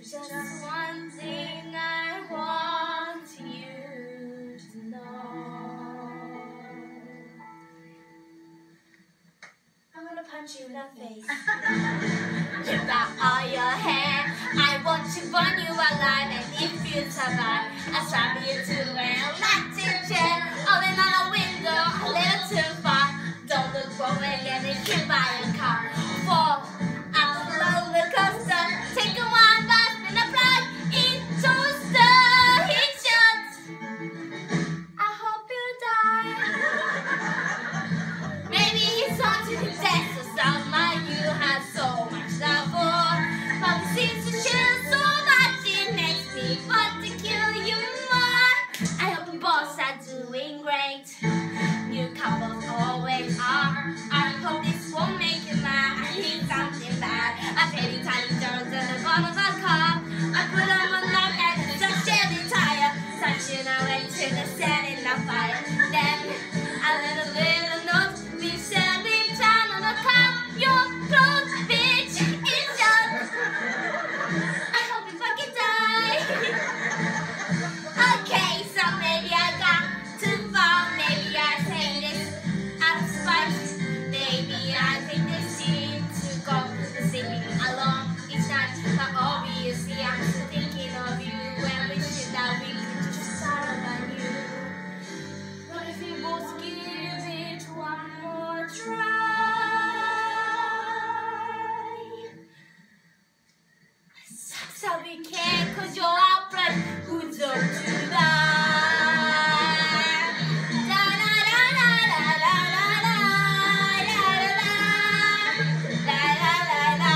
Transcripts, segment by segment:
Just one thing I want you to know. I'm gonna punch you in the face. You got all your hair. I want to burn you alive, and if you survive, I'll strap you to a electric chair. Only on a window, a little too far. Don't look forward, get hit by a car. Fall out of the roller coaster. Take a one bus and a fly into the heat shots. I hope you die. Maybe it's on to the death of someone you have so much love for. But it seems to share so much, it makes me want to kill you more. I hope you both are doing great. New couples always are. I hope this won't make you mad. I need something bad. I paid you tiny jars at the bottom of a car. I put them on love and it's a Chevy tire. Touching away to the setting of fire. Then I let a little note. We said leave town on a car. Your clothes, bitch, it's yours. I hope you fucking die. Okay, so maybe I got too far. Maybe I say this out of spite. Maybe I think this seems to go to singing along each night. But obviously I'm still thinking of you and wishing that we could just start on you. What if we both give it one more try? Sucks how we can't, 'cause you're outright who's up to die. Da da da da da da da da da da da da.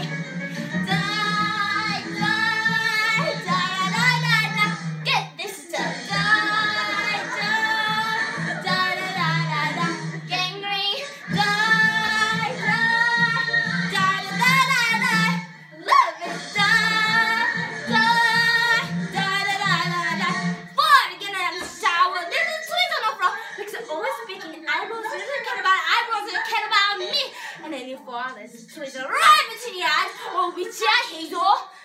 Die, die, da da da da. Get this stuff. Die, die, da da da da da. Gangrene. Die, die, da da da da da. Love is die, die, da da da da da. Boy, we're gonna have a shower. There's a twist on the floor because I'm always speaking eyebrows. You don't care about eyebrows, you care about me. And then you fall, there's a twist right between your eyes. Oh, bitch, I hate you.